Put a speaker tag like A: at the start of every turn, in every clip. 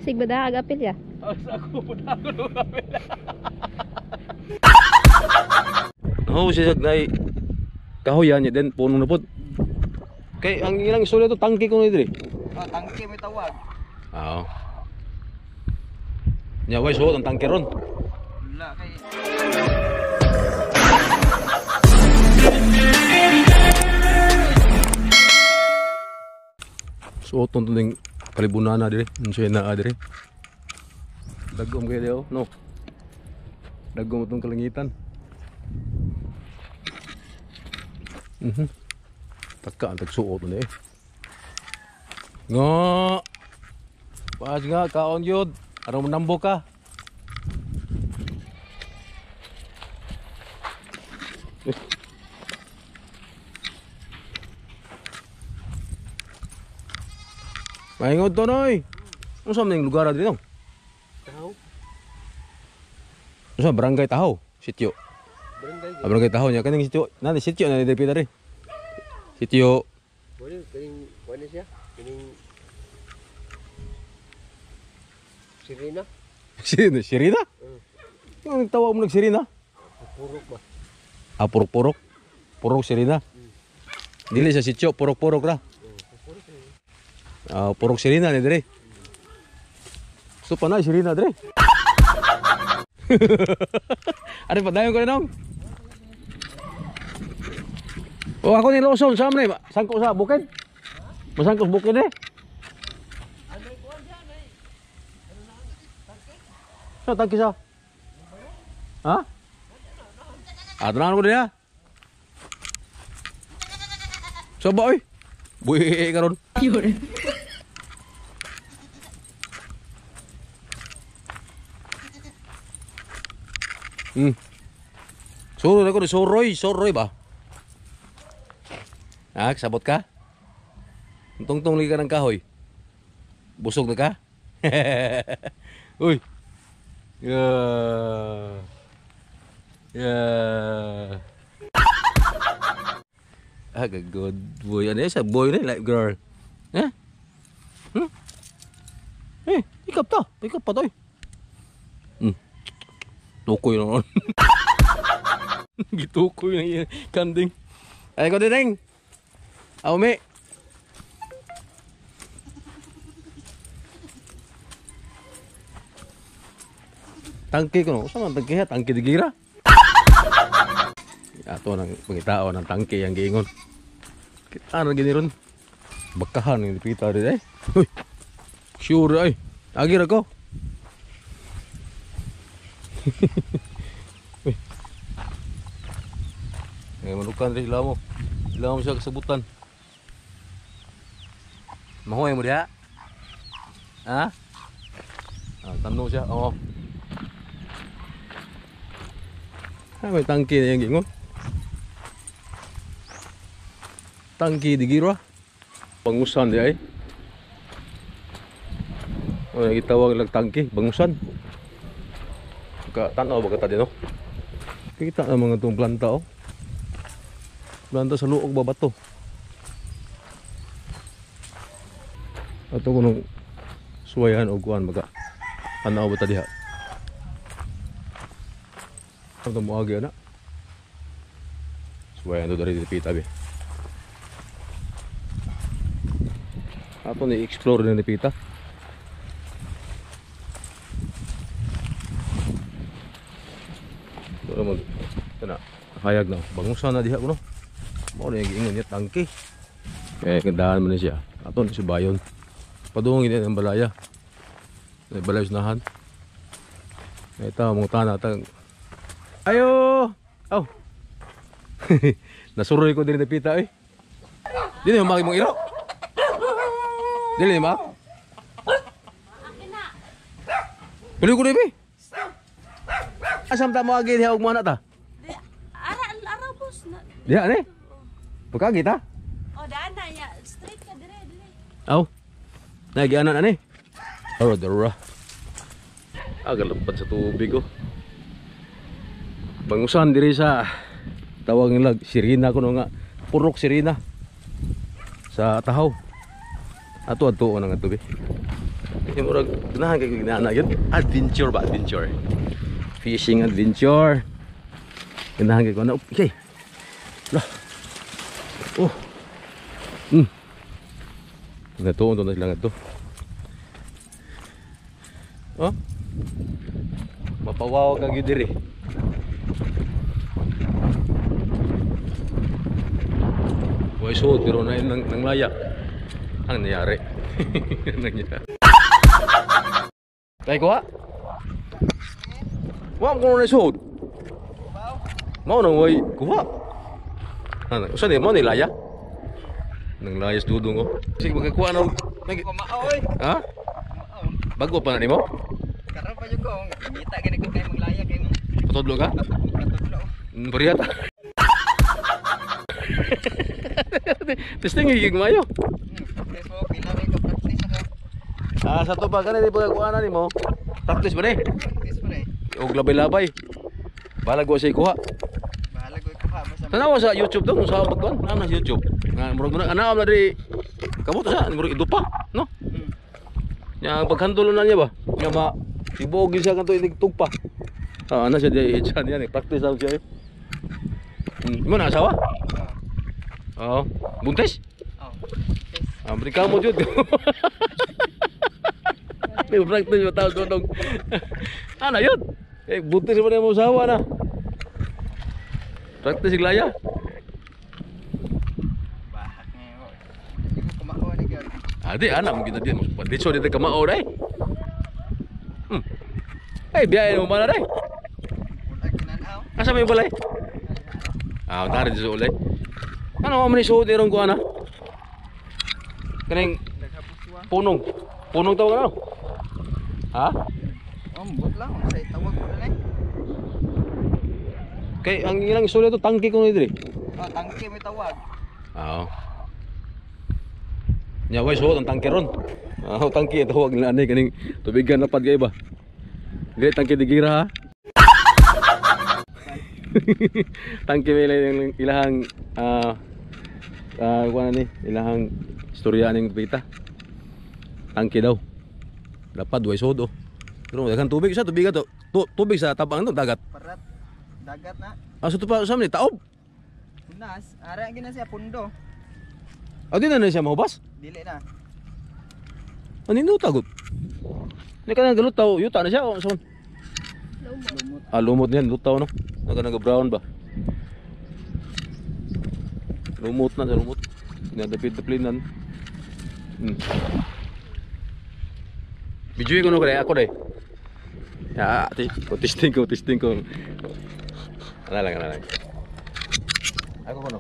A: Sig bada agapil ya.
B: Ako po na ako nung apil. Oo, siya na kahoyan niya din, puno na po. Kay ang ilang istorya to, tangke ko na dito.
C: Ah, tangke may tawag.
B: Oo. Nya way so ang tangke ron.
C: Wala kay.
B: So ton ning kalibunana dire, unsa na dire. Dagom kay dio, no. Dagom tong kalangitan. Taka ang tagsuot na eh. Nga! Paas nga, kaon yun. Araw manambo ka. Mahingod to noy. Ano saan yung lugar dito?
C: Tahaw.
B: Ano saan? Barangay Tahaw? Sityo?
C: Barangay.
B: Barangay Tahaw niya. Kaning sityo? Nani sityo na nilipita rin. Sityo.
C: Boleh kaning kuan siya? Kaning Sirina?
B: Sirina? Yung nagtawa mo nag-Sirina?
C: Purok ba?
B: Ah, purok-purok? Purok Sirina? Dili sa sityo, purok-purok ra. Ah, purok Sirina ni dire. Gusto pa na Sirina dire. Ano pa dayon ko na nong? Oh, ako ni Lawson sa amne, sangko sa bukid. Masangko sa bukid eh. Sa tangki sa. Ha? Ah, tenang ko dia. Coba oi. Buih karon. Suruh aku disuruh ba? Ah, sabot ka? Tungtong lagi ka ng kahoy. Busog na ka? Uy. Yeah. Yeah. Ah, good boy. Ano sa boy na like girl. Eh? Eh, ikap to. Ikap pa to. Tukoy naman. Gitukoy na yung kanding. Ay ko din. Aumi. Tangke ko no. Saan ang tangke ha? Tangke di gira. Ato nang pangitao ng tangke yang giingon. Kita na gini ron. Bakahan yung dipita rin eh. Uy. Sure ay. Agir ako. Uy. Ngayon manukan rin ilaw mo. Ilaw mo siya kasabutan. Mahoy mo diha? Ha? Ah, tanong siya. Oo. Ah, may tangki na yung gingon. Tangki di gira. Bangusan di ay. O, nagitawag lang tangki. Bangusan. Tanaw ba kata din no? Kita na mga itong planta oh. Planta sa luog ba bato? Ato ko nung suwayan o kuhan baga. Tanaw ba ta diha? Ito mo agi na. Suwayan to dari dipita be. Ato ni explore na dipita. Mag kana hayag na bangusan na diha kuno mo na giingon niya tangke kaya kandahan man siya aton si bayon padungin niya ang balaya ay balay unahan ito mong tana tang ayo aw nasuroy ko din na pita eh dili mo maki mong iro dili ma Bili ko dibi. Asam ta mo agi diha og mana ta?
D: Ara bus na.
B: Diha ni. Pagkagi ta?
D: Oh, daan na ya. Straight ka dire.
B: Aw. Nagi anak ani. Aro dara. Aga lampad sa tubig oh. Bangusan diri sa tawag nila Sirina kuno nga. Purok Sirina. Sa Tahaw. Ato adto na nga tubig. Yung murag ganahan kay ginana yun. Adventure ba? Adventure. Fishing adventure. Ganahan kay ko na. Okay. Lah. Oh. Natuon to na sila nga to. Oh. Mapawaw ka gyud diri. Boy so pero na nang laya. Ang nangyari. Nangyari. Tay ko. Wa mo na suod. Mau nang way kuha. Ano, usa ni mo ni laya? Nang layas dudong ko. Sige magkuha na.
C: Kumao oy.
B: Ha? Bago pa na nimo?
C: Karon pa jud ko. Ngita gani ko kay maglaya kay mo.
B: Patudlo ka?
C: Katudlo.
B: Bariat. Testing gigig mayo.
C: Practice mo pila rin ka practice ako.
B: Sa to pa kanina di pagkuha nimo. Practice ba ni?
C: Practice mo rin.
B: Og labay-labay. Balag ko say kuha.
C: Bahala ko ka basta.
B: Tanawa sa YouTube dong sa pagkuan. Ano sa YouTube? Nga murag na ana na di kamot sa murag idupa, no? Nya paghandol na niya ba? Nya ma ibog siya kanto itigtugpa. Ah, ana siya di chan yan, practice daw siya. Mo na asawa? Oo. Buntis?
C: Oh.
B: Ah, beri kamu jud. May practice mo tao dodong. Ana yun? Buntis mo na mo asawa na. Practice laya.
C: Bahak ngayon. Hindi ko kumao ni gyud.
B: Adi anak mo kita dia mas dito dito kamao dai. Ay biyahe mo mana dai?
C: Ulag kinanaw.
B: Asa may balay? Ah, tara dito ulay. Ano mo ni suod irong ko ana? Kaning
C: Nagapuswa.
B: punong. Punong tawag ano? Ha?
C: Bot lang sa tawag ko na.
B: Kay ang ilang istorya to tangki ko ni diri.
C: Oh, tangke may tawag.
B: Oo. Nya way suod ang tangke ron. Ah, tangki tawag nila ani kaning tubigan na pad kay ba. Dili tangki digira ha. Tangki may ilahang kuan ni ilahang istorya ning pita. Tangki daw. Dapat way suod oh. Pero daghan tubig sa tubig ato. Tubig sa tabang to dagat.
C: Parat. Dagat na.
B: Asa to pa sa ni taob.
C: Punas. Ara gina siya pundo.
B: Adi na siya mahubas.
C: Dili na.
B: Anino tagot. Ni kana galut taw yuta na siya o son.
C: Lumot.
B: Ah lumot niyan lutaw no. Naga brown ba. Lumot na sa lumot. Nadapit-daplinan. Video ko no kaya ako dai. Ya, testing ko. Ana lang. Ako kono.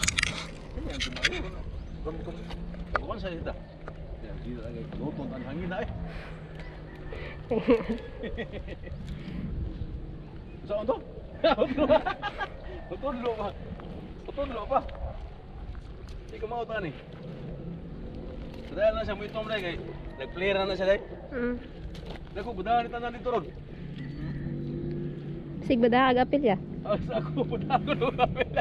B: Kawan sa dito. Ya, dito lagi lutong ang hangin na eh. Saan to? Tutulog pa. Hindi ka mauta ni. Dahil na siya mo itom dahil kay nag-player na siya dahil. Naku, budahan ni tanan dito ron.
A: Sig bada agapil ya.
B: Ako, budahan ko nung kapil.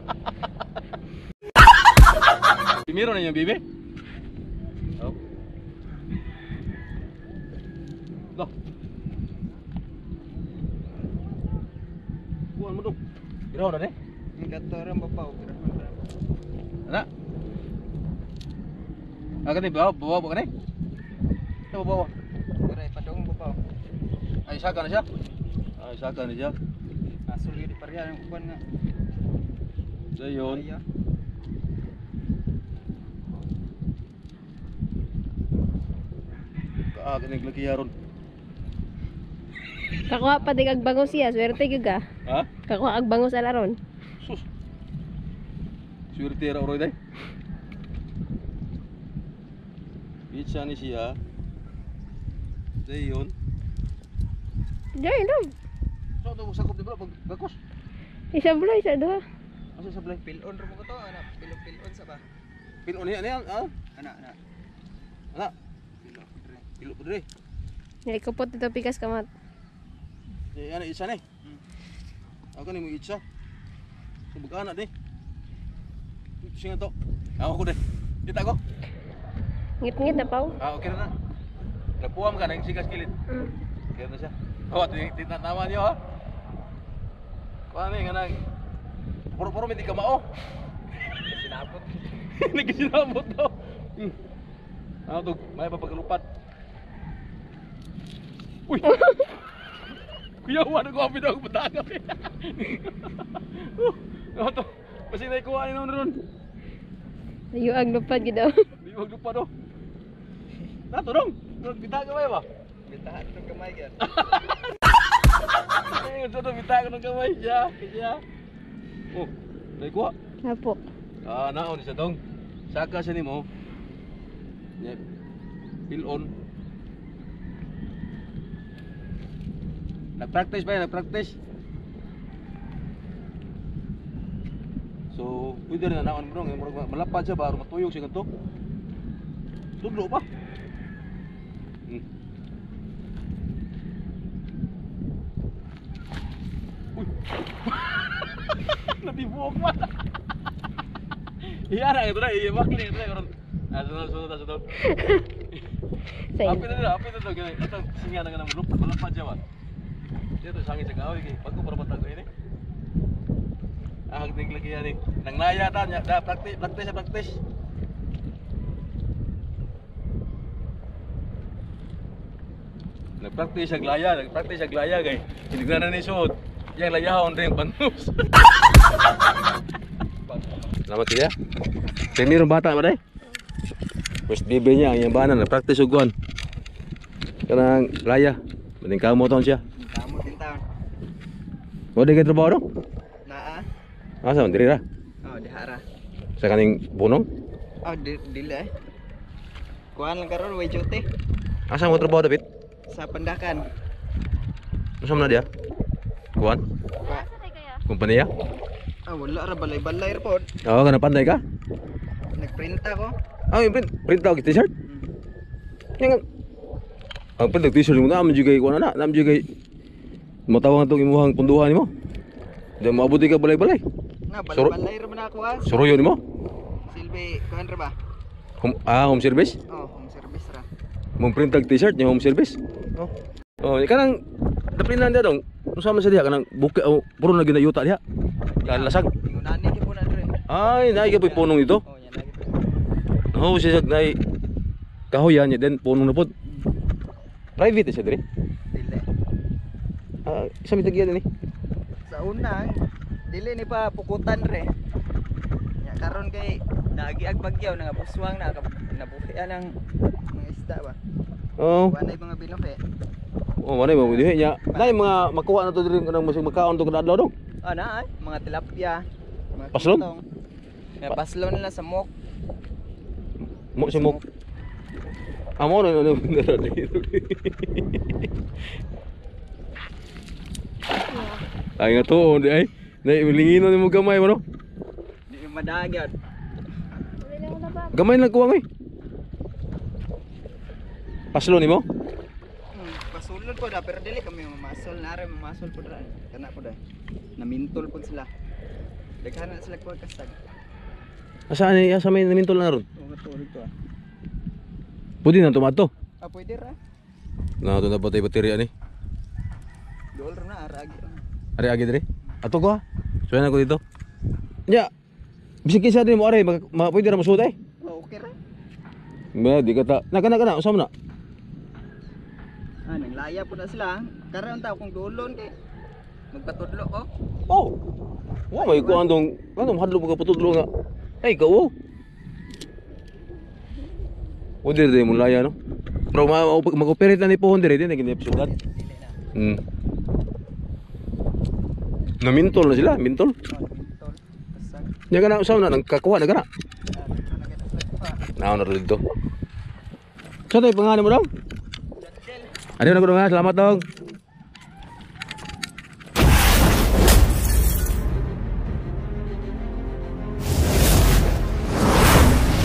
B: Timiro na yung bibi? Oh. Loh. Buwan mo dong. Iraw na deh.
C: Ang gatorang babaw.
B: Anak. Agak ni bawa kan ni? Coba bawa.
C: Kuray padong babaw.
B: Ay saka na siya. Ay saka na siya.
C: Asul di parya ng uban nga.
B: Dayon.
C: Iya.
B: Kaag ni lagi yaron.
A: Kakuha pa di kag bangos siya, swerte gyud ka.
B: Ha?
A: Kakuha ag bangos alaron.
B: Sus. Swerte ra oroy day. Bitsa ni siya. Dayon.
A: Joy dong.
B: So to sakop di ba pag bakos?
A: Isa bulan, isa duha.
B: Asa sa play?
C: Pilon ro mo ko to anak. Pilon sa ba?
B: Pilon ni ani ha?
C: Anak.
B: Anak. Pilon po dire.
A: Nili kapot ito pikas kamat.
B: Eh ana isa ni. Ako ni mo itsa. Subag anak di. Singa to. Ako ko di. Kita ko.
A: Ngit-ngit na paw.
B: Ah okay na. Nagpuwam ka nang sikas kilid.
A: Mm.
B: Kaya na siya. Oh, tinatama niyo ha. Paano nga nang puro hindi ka mao.
C: Sinapot.
B: Nagsinabot daw. Ano to? May papaglupat. Uy. Kuya, ano ko apid ako patagap eh. Ano to? Kasi naikuha ni noon ron.
A: Layo ang lupad gid daw.
B: Di wag lupa do. Nato dong. Bitaga ba?
C: Bitahan ng kamay yan.
B: Ay, ito to bitaga ng kamay siya. Siya. Oh, naikuha.
A: Lapok.
B: Ah, naon siya dong. Saka siya nimo. Nya pil on. Nag-practice ba? Nag-practice. So, pwede rin na naon bro. Malapad siya ba? Matuyog siya ganito. Tudlo pa. Uy. Natibuok pa. Iya na ito na. Iya makli ito na. Sunod.
A: Same.
B: Api na. Ito singa na nga naman. Malapad siya ba? Dito sangin sa kahoy. Bago para matago ini. Hagdig lagi yan eh. Nang naya ta niya. Practice. Nagpractice sa glaya kay. Hindi na ni suot. Yang layahon rin panus. Selamat ya. Sini ron bata ba day? Wes bibi niya ang bana nagpractice uguan. Kanang laya. Mending kamu taon siya.
C: Kamu din taon.
B: Mo di ka trabaho dong?
C: Naa.
B: Asa man diri ra?
C: Oh, dihara.
B: Sa kaning punong?
C: Oh, dili eh. Kuan lang karon way duty
B: Asa mo trabaho David?
C: sa Pandakan.
B: Asa man na dia? Kuan?
C: Wa.
B: Kumpanya?
C: Ah, wala ra balay-balay ra pod.
B: Oo, kana panday ka?
C: Nagprint ako.
B: Ah, yung print out t-shirt? Yang ang print t-shirt mo na juga kuan na, nam juga matawang tong imuhang punduhan nimo. Di maabot ka balay-balay.
C: Na balay-balay ra man ako ah.
B: Suruyo nimo?
C: Silbi kuan ra ba?
B: Home service?
C: Oh, home service ra.
B: Mong print out t-shirt nya home service.
C: Oh.
B: Oh, kanang daplinan dia dong. Unsa man sa diha kanang buke o puro na ginayuta diha. Kalasag.
C: Ingunani ki po na dre.
B: Ay, naay ka punong dito.
C: Oh, yan lagi.
B: Oh, siya naay kahoyan niya den punong na pod. Private siya dire.
C: Dili.
B: Ah, isa mi tagyan ni.
C: Sa una, dili ni pa pukutan re. Ya karon kay nagiag bagyaw nga buswang na nabuhian ng mga isda ba.
B: Oh.
C: Wanay mga binuhi.
B: Oh, manay mo diha nya. Nay mga makuha na to dire kanang masig makaon to kada adlaw dong.
C: Ah, na mga tilapia. Mga
B: Paslon?
C: kitong. May paslon nila sa mok.
B: Mo si mo. Amo na na. Ay nga to, di ay. Nay lingino nimo gamay mo no.
C: Di madagyod.
B: Gamay lang kuwang eh. Paslo nimo?
C: Pasulod po da pero dili kami mamasol na rin mamasol po da. Kana po da. Namintol po sila. Daghan na sila ko kasag.
B: Asa ni asa may namintol na ron?
C: O matulog to ah.
B: Pwede na tomato.
C: Ah, pwede ra.
B: Na to na batay baterya ni.
C: Dool ra na aragi.
B: Ari agi dire. Ato ko. Suyan ako dito. Nya. Bisig kinsa din mo ari pwede ra mo suot eh.
C: Oh, okay ra.
B: Ba di ka ta. Nakana usam na.
C: Ah, nanglaya po na sila. Karon ta kung dulon kay magpatudlo ko.
B: Oh. Wa may ko andong hadlo mo ka putudlo nga. Ay ka oh. O dire mo laya no. Pero mag-operate na ni pohon dire din naging episode. Namintol na sila, mintol.
C: Oh, namintol. Kasag.
B: Nya kana usam na nang kakuha na kana.
C: Ah, nagkita sila pa.
B: Naon na dito. Sa tay pangalan mo daw? Adiyo na ko nga, salamat dong.